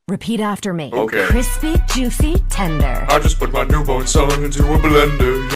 Repeat after me. Okay. Crispy, juicy, tender. I just put my newborn son into a blender.